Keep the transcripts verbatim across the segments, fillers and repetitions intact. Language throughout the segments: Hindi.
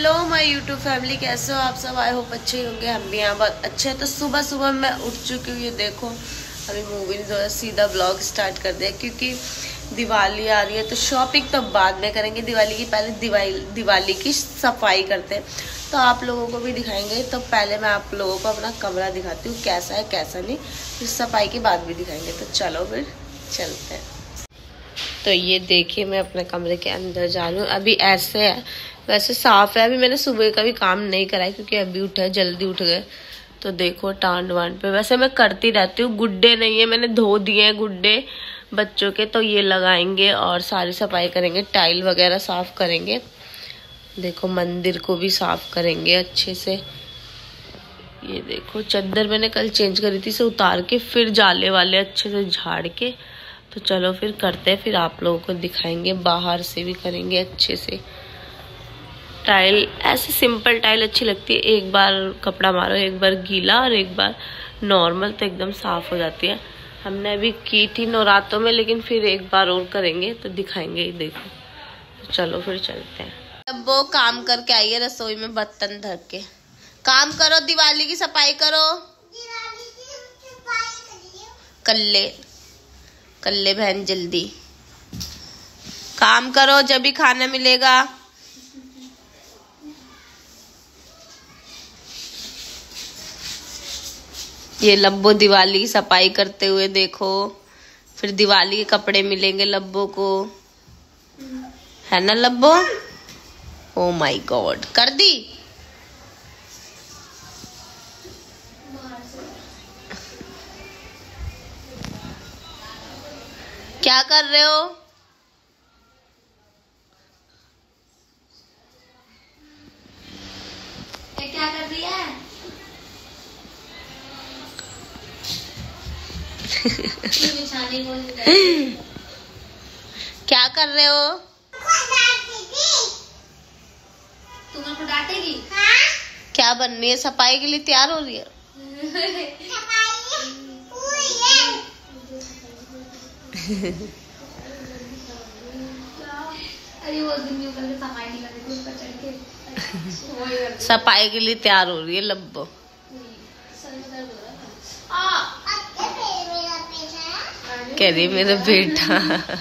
हेलो माय यूट्यूब फैमिली, कैसे हो आप सब? आई होप अच्छे ही होंगे, हम भी यहाँ बहुत अच्छे हैं। तो सुबह सुबह मैं उठ चुकी हूँ, ये देखो अभी मूवी जो है सीधा ब्लॉग स्टार्ट कर दिया क्योंकि दिवाली आ रही है। तो शॉपिंग तो बाद में करेंगे, दिवाली की पहले दिवाली दिवाली की सफाई करते हैं, तो आप लोगों को भी दिखाएंगे। तो पहले मैं आप लोगों को अपना कमरा दिखाती हूँ कैसा है कैसा नहीं, फिर सफाई के बाद भी दिखाएंगे। तो चलो फिर चलते हैं। तो ये देखिए मैं अपने कमरे के अंदर जा रही हूँ। अभी ऐसे है, वैसे साफ है। अभी मैंने सुबह का भी काम नहीं करा है क्योंकि अभी उठे, जल्दी उठ गए। तो देखो टांड वांड पे वैसे मैं करती रहती हूँ। गुड्डे नहीं है, मैंने धो दिए हैं गुड्डे बच्चों के, तो ये लगाएंगे और सारी सफाई करेंगे, टाइल वगैरह साफ करेंगे। देखो मंदिर को भी साफ करेंगे अच्छे से। ये देखो चादर मैंने कल चेंज करी थी, इसे उतार के फिर जाले वाले अच्छे से झाड़ के। तो चलो फिर करते हैं, फिर आप लोगों को दिखाएंगे। बाहर से भी करेंगे अच्छे से। टाइल ऐसे सिंपल टाइल अच्छी लगती है, एक बार कपड़ा मारो, एक बार गीला और एक बार नॉर्मल, तो एकदम साफ हो जाती है। हमने अभी की थी नवरात्रों में, लेकिन फिर एक बार और करेंगे तो दिखाएंगे। देखो तो चलो फिर चलते हैं। अब वो काम करके आई है रसोई में बर्तन धर के। काम करो, दिवाली की सफाई करो। कल्ले कल्ले बहन जल्दी काम करो, जब भी खाना मिलेगा। ये लब्बो दिवाली की सफाई करते हुए देखो। फिर दिवाली के कपड़े मिलेंगे लब्बो को, है ना लब्बो? ओ माय गॉड, कर दी। क्या कर रहे हो? ये क्या कर रही है? क्या कर रहे हो? तुम्हें को डांटेगी? हाँ? क्या बन रही है? सफाई के लिए तैयार हो रही है? अरे वो दिन सफाई नहीं कर रही थी, ऊपर चढ़ के सफाई के लिए तैयार हो रही है लब्बो। कह रही मेरा बेटा।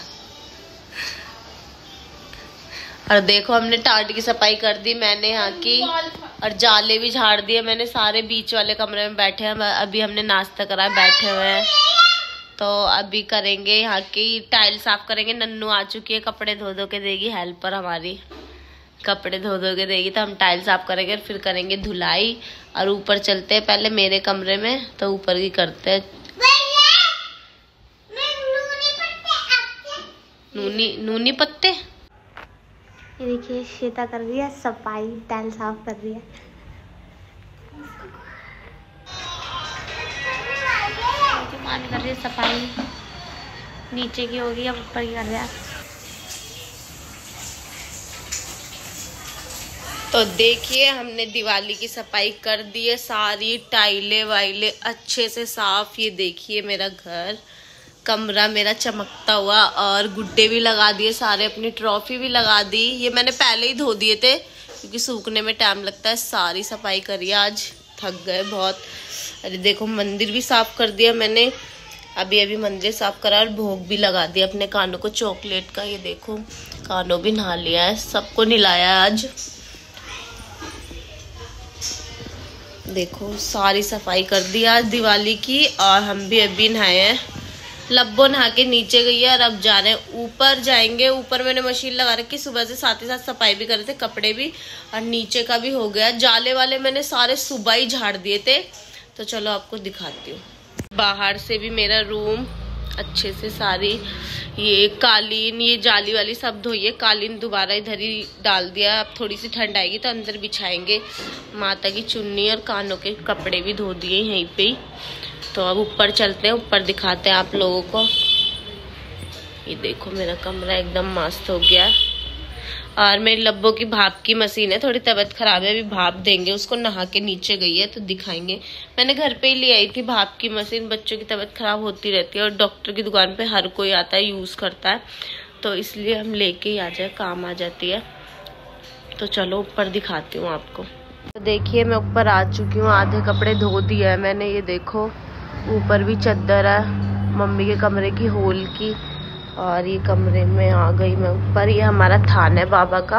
और देखो हमने टाट की सफाई कर दी मैंने यहाँ की, और जाले भी झाड़ दिए मैंने सारे। बीच वाले कमरे में बैठे हैं, अभी हमने नाश्ता करा, बैठे हुए हैं। तो अभी करेंगे यहाँ की टाइल साफ करेंगे। नन्नू आ चुकी है, कपड़े धो धो के देगी, हेल्पर हमारी कपड़े धो धो के देगी। तो हम टाइल साफ करेंगे, फिर करेंगे धुलाई। और ऊपर चलते हैं पहले मेरे कमरे में, तो ऊपर की करते हैं। नूनी नूनी पत्ते। ये देखिए श्वेता कर रही है सफाई, टाइल साफ कर रही है। मान कर रही है सफाई, नीचे की होगी, अब ऊपर की कर रहा है। तो देखिए हमने दिवाली की सफाई कर दी है, सारी टाइलें वाइलें अच्छे से साफ। ये देखिए मेरा घर, कमरा मेरा चमकता हुआ, और गुड्डे भी लगा दिए सारे, अपनी ट्रॉफी भी लगा दी। ये मैंने पहले ही धो दिए थे क्योंकि सूखने में टाइम लगता है। सारी सफाई करी आज, थक गए बहुत। अरे देखो मंदिर भी साफ कर दिया मैंने, अभी अभी मंदिर साफ करा, और भोग भी लगा दिया अपने कानों को चॉकलेट का। ये देखो कानों भी नहा लिया है, सबको नहलाया आज। देखो सारी सफाई कर दी आज दिवाली की, और हम भी अभी नहाए हैं। लब्बो नहा के नीचे गई है, और अब जा रहे हैं ऊपर, जाएंगे ऊपर। मैंने मशीन लगा रखी, सुबह से साथ ही साथ सफाई भी कर रहे थे, कपड़े भी, और नीचे का भी हो गया। जाले वाले मैंने सारे सुबह ही झाड़ दिए थे। तो चलो आपको दिखाती हूँ। बाहर से भी मेरा रूम अच्छे से सारी ये कालीन, ये जाली वाली सब धोई है। कालीन दोबारा इधर ही डाल दिया, अब थोड़ी सी ठंड आएगी तो अंदर बिछाएंगे। माता की चुन्नी और कानों के कपड़े भी धो दिए यहीं पे ही। तो अब ऊपर चलते हैं, ऊपर दिखाते हैं आप लोगों को। ये देखो मेरा कमरा एकदम मस्त हो गया। और मेरी लब्बो की भाप की मशीन है, थोड़ी तबीयत खराब है, अभी भाप देंगे उसको। नहा के नीचे गई है तो दिखाएंगे। मैंने घर पे ही ले आई थी भाप की मशीन, बच्चों की तबीयत खराब होती रहती है और डॉक्टर की दुकान पे हर कोई आता है यूज़ करता है, तो इसलिए हम लेके ही आ जाए, काम आ जाती है। तो चलो ऊपर दिखाती हूँ आपको। तो देखिए मैं ऊपर आ चुकी हूँ, आधे कपड़े धो दिए है मैंने। ये देखो ऊपर भी चादर है मम्मी के कमरे की हॉल की, और ये कमरे में आ गई मैं ऊपर। ये हमारा थान है बाबा का,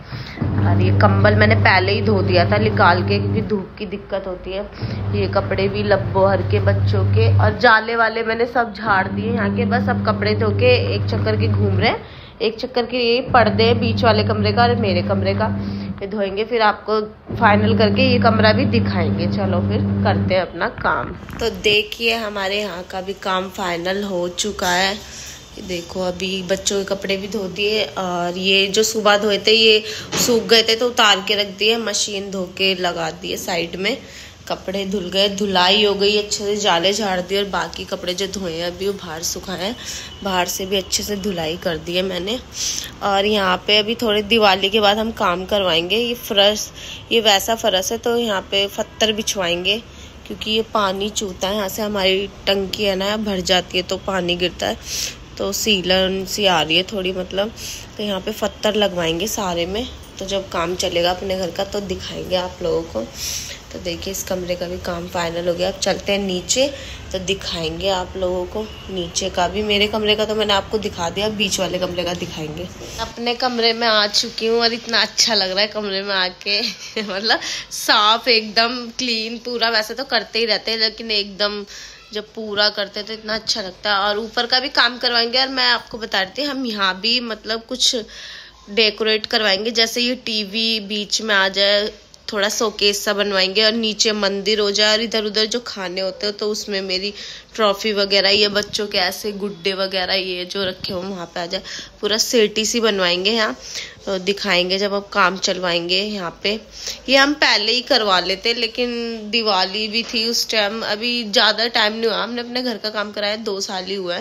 और ये कंबल मैंने पहले ही धो दिया था निकाल के, क्योंकि धूप की दिक्कत होती है। ये कपड़े भी लब्बो हर के बच्चों के, और जाले वाले मैंने सब झाड़ दिए यहाँ के। बस अब कपड़े धो के एक चक्कर के घूम रहे हैं। एक चक्कर के ये पर्दे बीच वाले कमरे का और मेरे कमरे का ये धोएंगे, फिर आपको फाइनल करके ये कमरा भी दिखाएंगे। चलो फिर करते हैं अपना काम। तो देखिए हमारे यहाँ का भी काम फाइनल हो चुका है। देखो अभी बच्चों के कपड़े भी धो दिए, और ये जो सुबह धोए थे ये सूख गए थे तो उतार के रख दिए, मशीन धो के लगा दिए साइड में। कपड़े धुल गए, धुलाई हो गई अच्छे से, जाले झाड़ दिए, और बाकी कपड़े जो धोए हैं अभी वो बाहर सुखाए हैं। बाहर से भी अच्छे से धुलाई कर दी है मैंने। और यहाँ पे अभी थोड़ी दिवाली के बाद हम काम करवाएंगे। ये फर्श ये वैसा फर्श है तो यहाँ पे पत्थर बिछवाएंगे, क्योंकि ये पानी चूता है यहाँ से। हमारी टंकी है ना भर जाती है तो पानी गिरता है, तो सीलन सी आ रही है थोड़ी मतलब। तो यहाँ पे पत्थर लगवाएंगे सारे में, तो जब काम चलेगा अपने घर का तो दिखाएंगे आप लोगों को। तो देखिए इस कमरे का भी काम फाइनल हो गया। अब चलते हैं नीचे तो दिखाएंगे आप लोगों को नीचे का भी। मेरे कमरे का तो मैंने आपको दिखा दिया, बीच वाले कमरे का दिखाएंगे। अपने कमरे में आ चुकी हूँ और इतना अच्छा लग रहा है कमरे में आके मतलब साफ एकदम क्लीन पूरा। वैसे तो करते ही रहते हैं लेकिन एकदम जब पूरा करते हैं तो इतना अच्छा लगता है। और ऊपर का भी काम करवाएंगे। और मैं आपको बता रही थी हम यहाँ भी मतलब कुछ डेकोरेट करवाएंगे, जैसे ये टीवी बीच में आ जाए, थोड़ा शोकेस सा बनवाएंगे, और नीचे मंदिर हो जाए, और इधर उधर जो खाने होते हैं तो उसमें मेरी ट्रॉफी वगैरह, ये बच्चों के ऐसे गुड्डे वगैरह ये जो रखे हो वहाँ पे आ जाए। पूरा सेटी सी बनवाएंगे यहाँ, तो दिखाएंगे जब अब काम चलवाएंगे यहाँ पे। ये हम पहले ही करवा लेते लेकिन दिवाली भी थी उस टाइम, अभी ज़्यादा टाइम नहीं हुआ, हमने अपने घर का काम कराया दो साल ही हुआ है।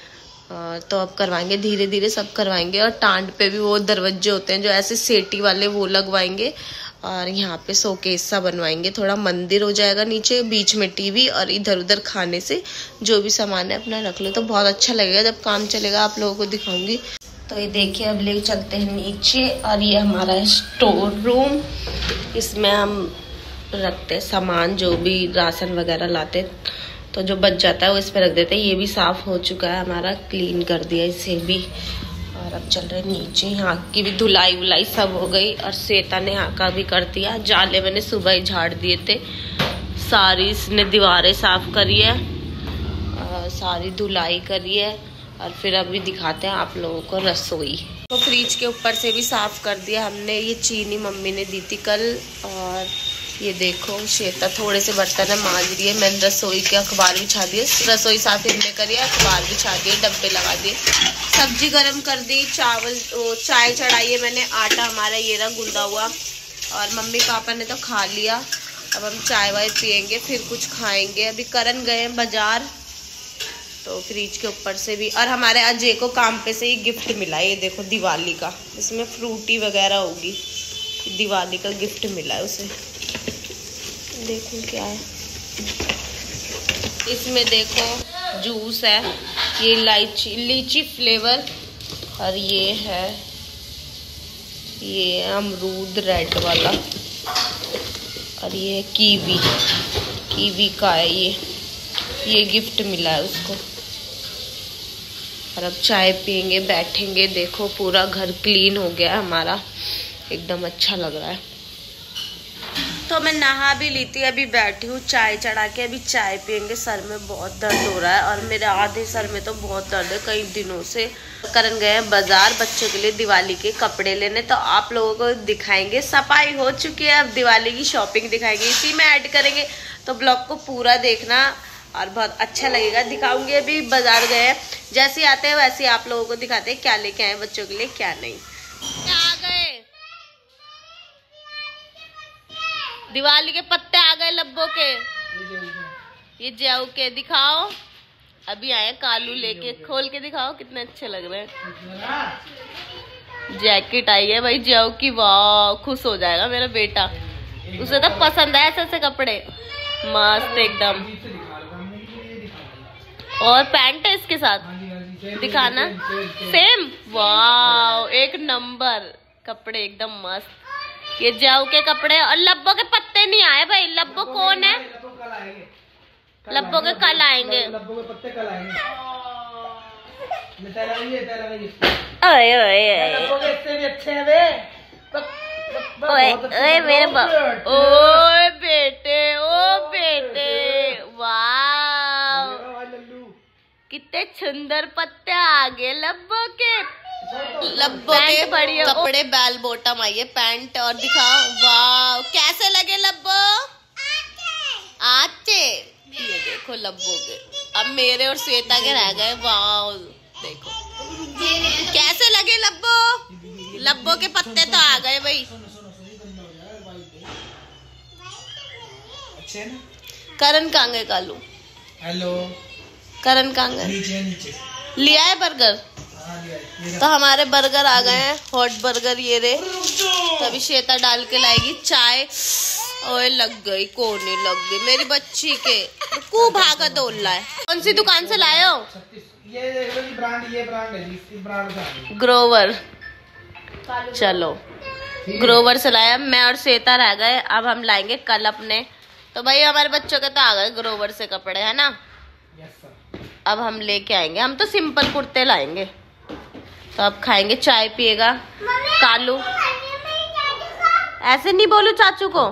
तो अब करवाएंगे धीरे धीरे सब करवाएंगे। और टांड पे भी वो दरवाजे होते हैं जो ऐसे सेटी वाले वो लगवाएंगे, और यहाँ पे शोकेस सा बनवाएंगे। थोड़ा मंदिर हो जाएगा नीचे, बीच में टीवी, और इधर उधर खाने से जो भी सामान है अपना रख लो, तो बहुत अच्छा लगेगा। जब काम चलेगा आप लोगों को दिखाऊंगी। तो ये देखिए अब ले चलते हैं नीचे, और ये हमारा स्टोर रूम, इसमें हम रखते हैं सामान जो भी राशन वगैरह लाते, तो जो बच जाता है वो इस पर रख देते हैं। ये भी साफ हो चुका है हमारा, क्लीन कर दिया इसे भी। और अब चल रहे नीचे, यहाँ की भी धुलाई वुलाई सब हो गई, और श्वेता ने यहाँ का भी कर दिया। जाले मैंने सुबह ही झाड़ दिए थे, सारी इसने दीवारें साफ करी है, सारी धुलाई करी है। और फिर अभी दिखाते हैं आप लोगों को रसोई। तो फ्रिज के ऊपर से भी साफ कर दिया हमने। ये चीनी मम्मी ने दी थी कल, और ये देखो श्वेता थोड़े से बर्तन है मांज रही है। मैंने रसोई के अखबार बिछा दिए, रसोई साफ इनने करी है, अखबार बिछा दिए, डब्बे लगा दिए, सब्जी गरम कर दी, चावल चाय चढ़ाई है मैंने। आटा हमारा ये रहा गूंदा हुआ, और मम्मी पापा ने तो खा लिया। अब हम चाय वाय पियेंगे फिर कुछ खाएंगे। अभी करण गए हैं बाजार, तो फ्रिज के ऊपर से भी। और हमारे अजय को काम पे से ही गिफ्ट मिला, ये देखो दिवाली का, इसमें फ्रूटी वगैरह होगी, दिवाली का गिफ्ट मिला है उसे। देखो क्या है इसमें, देखो जूस है, ये इलायची लीची फ्लेवर, और ये है ये अमरूद रेड वाला, और ये है कीवी, कीवी का है ये ये गिफ्ट मिला है उसको। और अब चाय पियेंगे, बैठेंगे। देखो पूरा घर क्लीन हो गया है हमारा, एकदम अच्छा लग रहा है। तो मैं नहा भी ली थी, अभी बैठी हूँ चाय चढ़ा के, अभी चाय पियेंगे। सर में बहुत दर्द हो रहा है, और मेरे आधे सर में तो बहुत दर्द है कई दिनों से। करण गए हैं बाजार बच्चों के लिए दिवाली के कपड़े लेने, तो आप लोगों को दिखाएंगे। सफाई हो चुकी है, अब दिवाली की शॉपिंग दिखाएंगे, इसी में ऐड करेंगे। तो ब्लॉग को पूरा देखना और बहुत अच्छा लगेगा, दिखाऊंगी। अभी बाजार गए हैं, जैसे आते हैं वैसे आप लोगों को दिखाते हैं क्या लेके आए बच्चों के लिए क्या नहीं। क्या आ गए दिवाली के पत्ते आ गए लब्बों के, ये जाऊ के दिखाओ। अभी आए कालू लेके, खोल के दिखाओ कितने अच्छे लग रहे हैं। जैकेट आई है भाई जाऊ की, वाह खुश हो जाएगा मेरा बेटा, उसे तो पसंद है ऐसे ऐसे कपड़े, मस्त एकदम। और पैंट है इसके साथ, दिखाना सेम, वाह एक नंबर कपड़े एकदम मस्त। ये जाऊ के कपड़े और लब्बो के पत्ते नहीं आए भाई। लब्बो कौन है? लब्बो के कल आएंगे। लब्बो के पत्ते कल आएंगे। ओए ओए लब्बो के इससे भी अच्छे हैं वे। ओए ओए मेरे ओए बेटे, ओ बेटे, वाह कितने सुंदर पत्ते आ गए लब्बो के। लब्बो के बढ़िया कपड़े बैल बॉटम आई है पैंट। और दिखाओ, वाह कैसे लगे लब्बो? आचे। ये देखो लब्बो के, अब मेरे और श्वेता के रह गए। वाह देखो कैसे लगे लब्बो? लब्बो के पत्ते तो आ गए भाई। करण कहाँ गए कालू? हेलो करण कहाँ गए? नीचे नीचे लिया है बर्गर? तो हमारे बर्गर आ गए हैं, हॉट बर्गर ये रे। तभी श्वेता डाल के लाएगी चाय। ओए लग गई, कोने लग गई मेरी बच्ची के। कू भागा दौड़ रहा है। कौन सी दुकान से लाए हो? ये देख लो जी ब्रांड, ये ब्रांड है जी, इस ब्रांड का ग्रोवर। चलो ग्रोवर से लाया। मैं और श्वेता रह गए, अब हम लाएंगे कल अपने। तो भाई हमारे बच्चों के तो आ गए ग्रोवर से कपड़े, है ना? Yes sir. अब हम लेके आएंगे। हम तो सिंपल कुर्ते लाएंगे। तो अब खाएंगे, चाय पिएगा कालू। ऐसे नहीं बोलू चाचू को,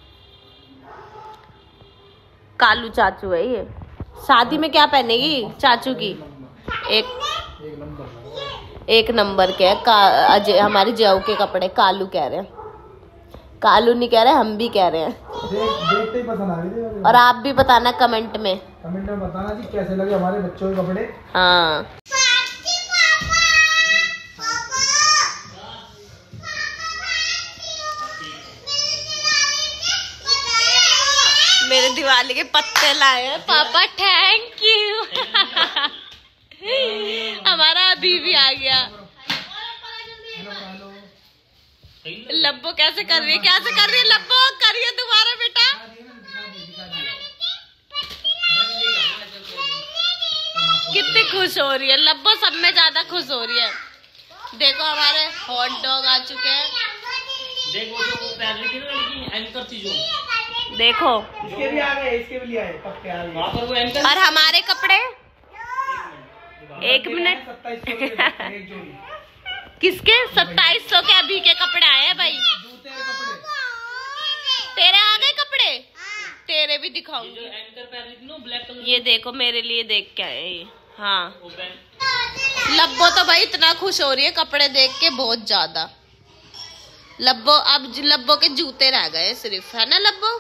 कालू चाचू है ये। शादी में क्या पहनेगी चाचू की? एक एक नंबर एक नंबर के अजय हमारी जाऊ के कपड़े। कालू कह रहे हैं, कालू नहीं कह रहे, हम भी कह रहे हैं। देख देखते ही पसंद आ गई। और आप भी बताना कमेंट में, कमेंट में बताना जी कैसे लगे हमारे बच्चों के कपड़े। हाँ मेरे दिवाली के पत्ते लाए हैं पापा, थैंक यू। हमारा अभी भी आ गया। लब्बो कैसे कर रही है, कैसे कर रही है लब्बो? करिए दोबारा बेटा। कितनी खुश हो रही है लब्बो, सब में ज्यादा खुश हो रही है। देखो हमारे हॉट डॉग आ चुके हैं। देखो जो पैर रही थी ना लड़की, एंकर थी जो, देखो इसके भी आ गए, इसके भी लिया है पक्के आ गए। पर वो एंकर। और हमारे कपड़े एक मिनट सत्ताईस सौ के एक जोड़ी। किसके? सत्ताईस सौ के अभी के कपड़े आए हैं भाई। जूते के कपड़े तेरे आ गए कपड़े? तेरे भी दिखाऊंगी। ये देखो मेरे लिए देख के आए ये। हाँ लब्बो तो भाई इतना खुश हो रही है कपड़े देख के, बहुत ज्यादा। लब्बो अब लब्बो के जूते रह गए सिर्फ, है ना लब्बो?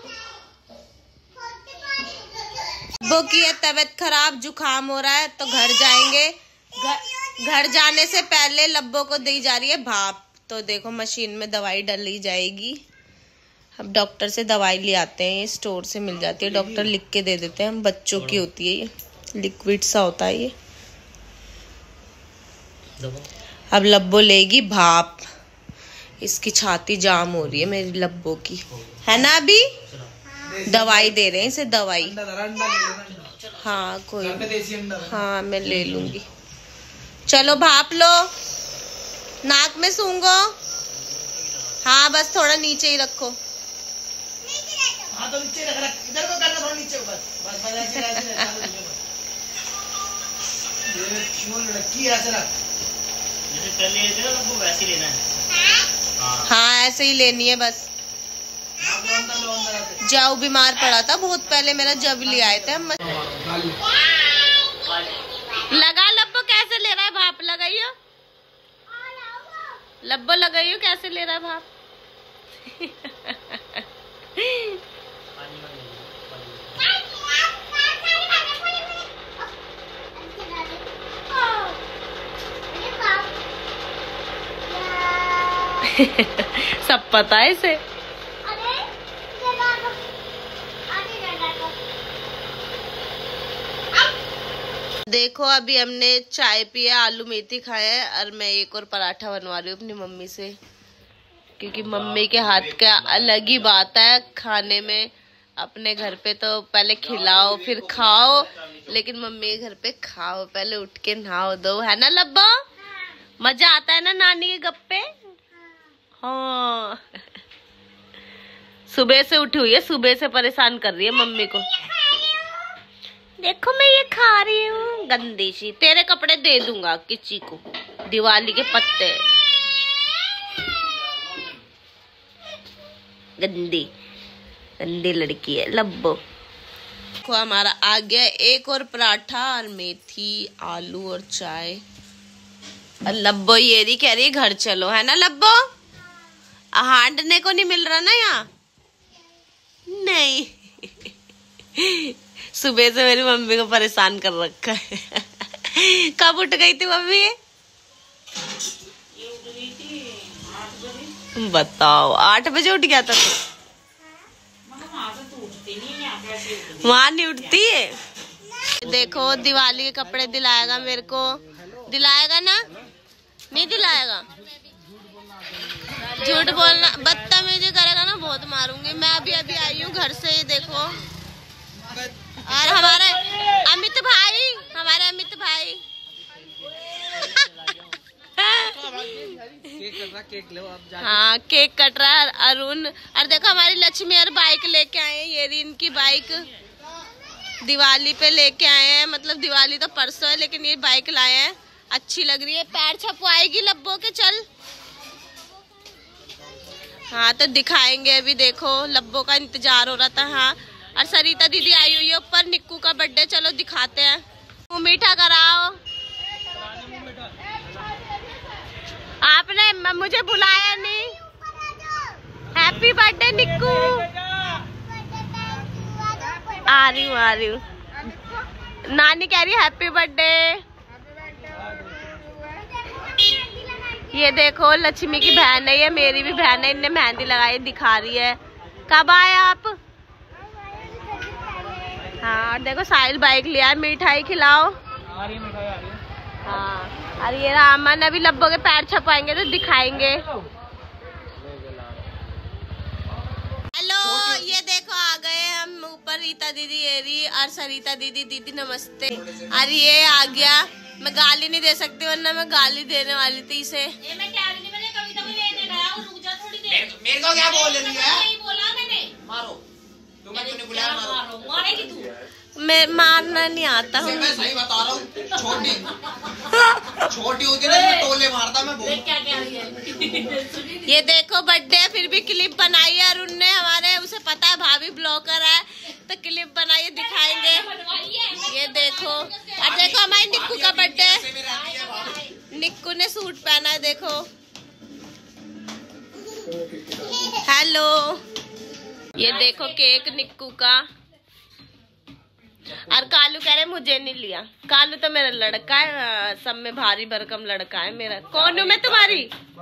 लब्बो की है तबीयत खराब, जुकाम हो रहा है, तो घर जाएंगे। घर जाने से पहले लब्बो को दी जा रही है भाप। तो देखो मशीन में दवाई डाली जाएगी। अब डॉक्टर से दवाई ले आते हैं, ये स्टोर से मिल जाती है, डॉक्टर लिख के दे देते हैं। बच्चों की होती है ये, लिक्विड सा होता है ये। अब लब्बो लेगी भाप। इसकी छाती जाम हो रही है मेरी लब्बो की, है ना? अभी दवाई दे रहे हैं इसे, दवाई। हाँ कोई, हाँ मैं ले लूंगी। चलो भाप लो, नाक में सूंघो। हाँ बस थोड़ा नीचे ही रखो। हाँ तो नीचे रख रख, इधर को करना थोड़ा नीचे बस बस बस ऐसे ऐसे ये वो लड़की ऐसे रख, जैसे कर लिए थे ना वो वैसे ही लेना है। हाँ ऐसे ही लेनी है बस। जाऊ बीमार पड़ा था बहुत पहले, मेरा जब ले आए थे हम। लगा लब्बो, कैसे ले रहा है भाप? लगाइयो लब्बो, लगाइयो कैसे ले रहा है भाप। सब पता है इसे। देखो अभी हमने चाय पिया, आलू मेथी खाया है, और मैं एक और पराठा बनवा रही हूँ अपनी मम्मी से, क्योंकि मम्मी के हाथ का अलग ही बात है खाने में। अपने घर पे तो पहले खिलाओ फिर खाओ, लेकिन मम्मी के घर पे खाओ पहले, उठ के नहाओ दो, है ना लब्बा? मजा आता है ना नानी के गप्पे? हाँ सुबह से उठी हुई है, सुबह से परेशान कर रही है मम्मी को। देखो मैं ये खा रही हूँ, गंदी सी। तेरे कपड़े दे दूंगा किसी को, दिवाली के पत्ते। गंदी गंदी लड़की है लब्बो। देखो हमारा आ गया एक और पराठा और मेथी आलू और चाय। और लब्बो ये नहीं कह रही घर चलो, है ना लब्बो? हांडने को नहीं मिल रहा ना यहाँ? नहीं। सुबह से मेरी मम्मी को परेशान कर रखा है। कब उठ गई थी मम्मी? बताओ, आठ बजे उठ गया था तू? वहाँ नहीं उठती है। देखो दिवाली के कपड़े दिलाएगा मेरे को, दिलाएगा ना? नहीं दिलाएगा? झूठ बोलना, बदतमीजी करेगा ना बहुत मारूंगी। मैं अभी अभी आई हूँ घर से, ये देखो। और हमारे अमित भाई, हमारे अमित भाई केक लो आप। हाँ केक कट रहा है अरुण। और देखो हमारी लक्ष्मी और बाइक लेके आए हैं, ये रही इनकी बाइक। दिवाली पे लेके आए हैं, मतलब दिवाली तो परसों है लेकिन ये बाइक लाए हैं, अच्छी लग रही है। पैर छपवाएगी लब्बो के, चल। हाँ तो दिखाएंगे अभी, देखो लब्बो का इंतजार हो रहा था। हाँ और सरिता दीदी आई हुई है ऊपर, निक्कू का बर्थडे, चलो दिखाते हैं। मुँह मीठा कराओ। आपने मुझे बुलाया नहीं। हैप्पी बर्थडे निक्कू। आ रही हूँ आ रही हूँ। नानी कह रही हैप्पी बर्थडे। ये देखो लक्ष्मी की बहन है, ये मेरी भी बहन है, इनने मेहंदी लगाई, दिखा रही है। कब आए आप? हाँ और देखो साहिल बाइक लिया है, मिठाई खिलाओ। आ रही है मिठाई आ रही है। हाँ और ये रामन अभी लब्बो के पैर छपाएंगे तो दिखाएंगे। हेलो ये देखो आ गए हम ऊपर, रीता दीदी एरी और सरिता दीदी। दीदी नमस्ते। अरे ये आ गया, मैं गाली नहीं दे सकती वरना मैं गाली देने वाली थी इसे। ये मैं क्या नहीं, मैंने कविता को लेने गया और रुक जा थोड़ी देर। मेरे को क्या बोल रही है? नहीं बोला मैंने। मारो तुम्हें क्यों नहीं बुलाया? मारो मारेगी तू। मैं मारना नहीं आता हूँ। मैं सही बता रहा हूँ, छोटी छोटी होती ना मैं टोले मारता मैं। बहुत क्या क्या रही है। ये देखो बर्थडे फिर भी क्लिप बनाई है अरुण ने हमारे, उसे पता है भाभी ब्लॉगर है तो क्लिप बनाइए, दिखाएंगे। ये देखो और देखो हमारी निक्कू का बर्थडे, निक्कू ने सूट पहना है देखो। हेलो ये देखो केक निक्कू का। और कालू कह रहे मुझे नहीं लिया। कालू तो मेरा लड़का है, सब में भारी भरकम लड़का है मेरा। कौन हूँ मैं तुम्हारी?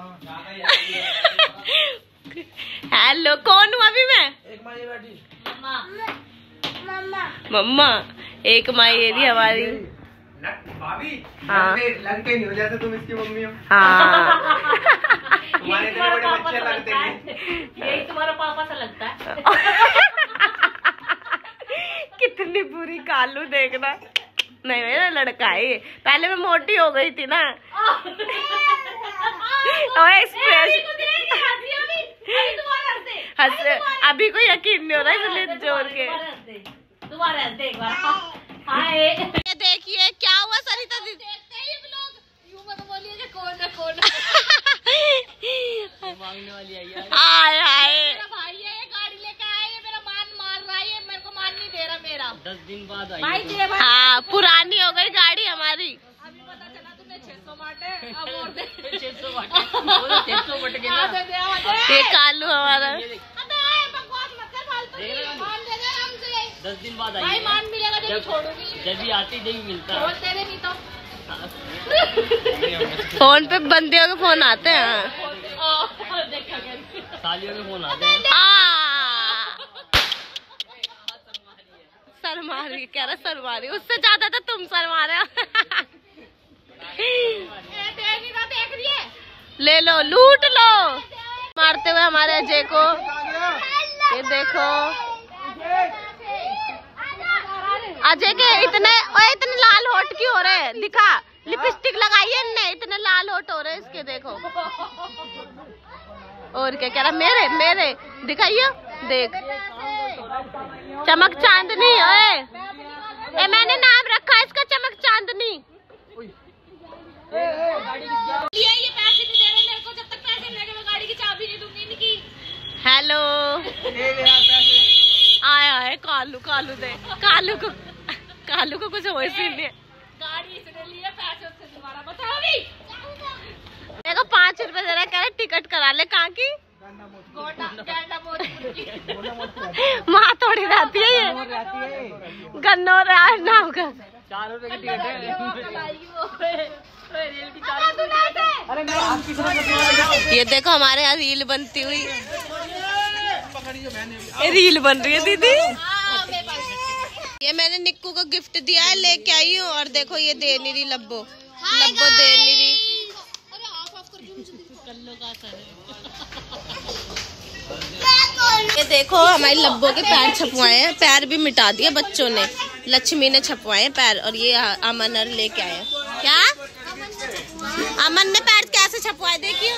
हेलो कौन हूँ अभी मैं? एक माँ बैठी। मम्मा मम्मा एक माँ ये भी हमारी भाभी। हाँ लगते नहीं हो जैसे तुम इसकी मम्मी हो। हाँ तुम्हारे इतने बड़े बच्चे लगते नहीं। यही तुम्हारा पापा सा लगता है। कितनी बुरी कालू देखना। नहीं मेरा लड़का है ये। पहले मैं मोटी हो गई थी ना। हंस अभी कोई यकीन नहीं हो रहा इसलिए जोर के। ये देखिए क्या हुआ सरिता दीदी। आए हाय दस दिन बाद आई। हाँ पुरानी हो गई गाड़ी हमारी। अभी पता चला तुमने छह सौ बांटे, अब और दे छह सौ बांटे। छह सौ बट गए ना। ये कालू हमारा। अबे बकवास मत कर फालतू की। मान दे दे हमसे। दस दिन बाद आई। भाई मान मिलेगा जब छोड़ूंगी। जब भी आती जब मिलता। छोड़ दे नहीं तो। फोन पे बंदियों के फोन आते हैं। सालियों के फोन आते हैं। सर मारी कह रहा सर मारी, उससे ज्यादा तो तुम सर मारे। ले लो लूट लो। मारते हुए हमारे अजय को। ये देखो अजय के इतने और इतने लाल होठ क्यों हो रहे हैं? दिखा लिपस्टिक लगाई है इनने, इतने लाल होठ हो रहे हैं इसके देखो। और क्या कह रहा मेरे मेरे दिखाइए। देख चमक चांदनी। ओए ए मैंने नाम रखा है इसका चमक चांदनी। ये ये पैसे नहीं दे रहे मेरे को, जब तक पैसे नहीं देंगे मैं गाड़ी की चाबी नहीं दूंगी इनकी। हेलो आया है कालू, कालू दे कालू को, कालू को कुछ हो इसीलिए गाड़ी इसने लिए पैसे उससे दोबारा बताओ अभी। देखो पाँच रुपए दे रहा, कह रहे टिकट करा ले। कहाँ की वहाँ थोड़ी रहती है ये गन्नो नाम का। ये देखो हमारे यहाँ रील बनती हुई, रील बन रही है दीदी। ये मैंने निक्कू को गिफ्ट दिया है, लेके आई हूँ। और देखो ये दे नहीं रही लब्बो, लब्बो दे नहीं रही। ये देखो हमारी लब्बो के पैर छपवाए हैं, पैर भी मिटा दिए बच्चों ने। लक्ष्मी ने छपवाए हैं पैर और ये अमन और लेके आए हैं। क्या अमन ने पैर कैसे छपवाए देखिए।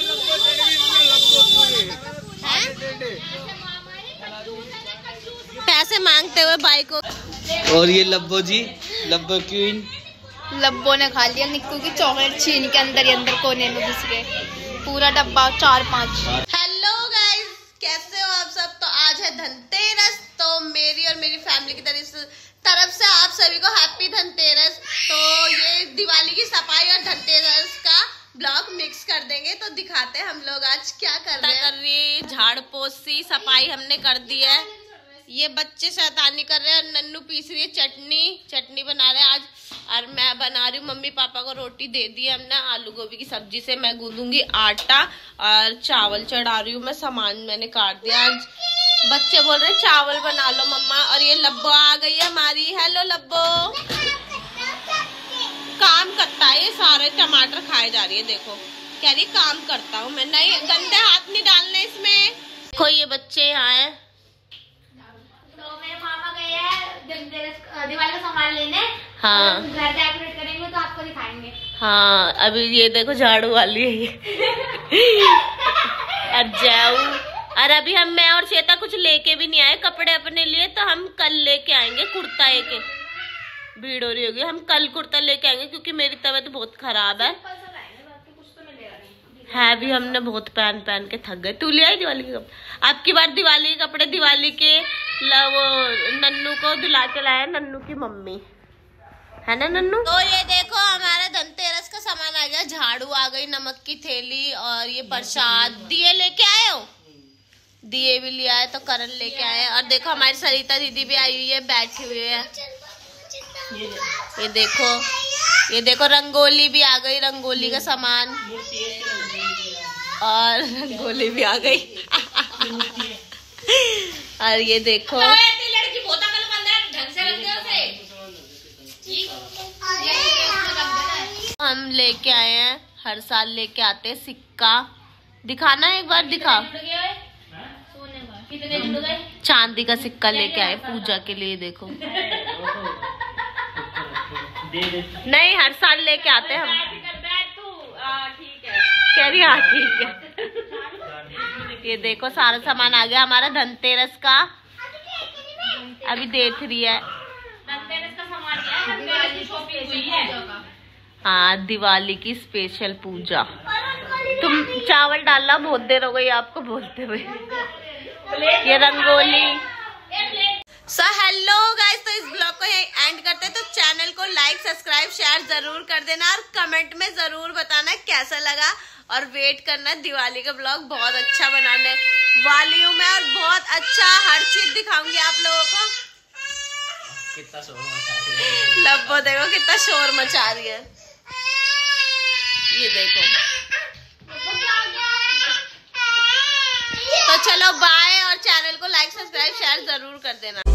पैसे मांगते हुए भाई को। और ये लब्बो जी, लब्बो क्वीन। लब्बो ने खा लिया निक्कू की चॉकलेट छीन के अंदर ही अंदर कोने में घुस गए, पूरा डब्बा चार पाँच। हेलो गाइस, कैसे हो आप सब। तो आज है धनतेरस, तो मेरी और मेरी फैमिली की तरफ से तरफ से आप सभी को हैप्पी धनतेरस। तो ये दिवाली की सफाई और धनतेरस का ब्लॉग मिक्स कर देंगे। तो दिखाते हैं हम लोग आज क्या कर रहे हैं। कर रही झाड़ पोछी सफाई हमने कर दी है। ये बच्चे शैतानी कर रहे हैं। नन्नू पीस रही है चटनी, चटनी बना रहे हैं आज। और मैं बना रही हूँ, मम्मी पापा को रोटी दे दी है हमने आलू गोभी की सब्जी से। मैं गूंदूंगी आटा और चावल चढ़ा रही हूँ मैं, सामान मैंने काट दिया। आज बच्चे बोल रहे चावल बना लो मम्मा। और ये लब्बो आ गई है हमारी। हेलो लब्बो, काम करता है ये, सारे टमाटर खाए जा रही है। देखो कह रही काम करता हूँ मैं। नहीं, गंदे हाथ नहीं डालने इसमें। देखो ये बच्चे यहाँ है। तो मेरे मामा गए हैं दिवाली का सामान लेने। हाँ घर डेकोरेट करेंगे तो आपको दिखाएंगे। हाँ अभी ये देखो झाड़ू वाली है ये और जाऊ। और अभी हम मैं और श्वेता कुछ लेके भी नहीं आए कपड़े अपने लिए, तो हम कल लेके आएंगे कुर्ता। एक भीड़ हो रही होगी, हम कल कुर्ता लेके आएंगे क्योंकि मेरी तबीयत बहुत खराब है। है भी हमने बहुत पहन पहन के थक गए। तू ले आई दिवाली के कपड़े? अब की बार दिवाली के कपड़े दिवाली के वो नन्नू को दिला के लाया नन्नू की मम्मी, है ना नन्नू। तो ये देखो हमारा धनतेरस का सामान आ गया। झाड़ू आ गई, नमक की थैली और ये प्रसाद। दिए लेके आए हो? दिए भी लिया है तो करण लेके आए हैं। और देखो हमारी सरिता दीदी भी आई हुई है, बैठी हुई है। ये देखो, ये देखो रंगोली भी आ गई, रंगोली का सामान। और रंगोली भी आ गई और ये देखो हम लेके आए हैं, हर साल लेके आते हैं सिक्का। दिखाना है एक बार, दिखा। चांदी का सिक्का लेके आए पूजा के लिए। देखो नहीं, हर साल लेके आते हैं हम। कह रही हाँ ठीक है। ये देखो सारा सामान आ गया हमारा धनतेरस का। अभी देख रही है धनतेरस का सामान। हाँ दिवाली की स्पेशल पूजा। तुम चावल डालना, बहुत देर हो गई आपको बोलते हुए। ये रंगोली। सो हेलो गाइस, तो इस ब्लॉग को यहीं एंड करते हैं। तो चैनल को लाइक सब्सक्राइब शेयर जरूर कर देना और कमेंट में जरूर बताना कैसा लगा। और वेट करना, दिवाली का ब्लॉग बहुत अच्छा बनाने वाली हूँ मैं और बहुत अच्छा हर चीज दिखाऊंगी आप लोगों को। कितना शोर मचा रही है लब्बो, देखो कितना शोर मचा रही है। ये देखो। तो चलो बाय, और चैनल को लाइक सब्सक्राइब शेयर जरूर कर देना।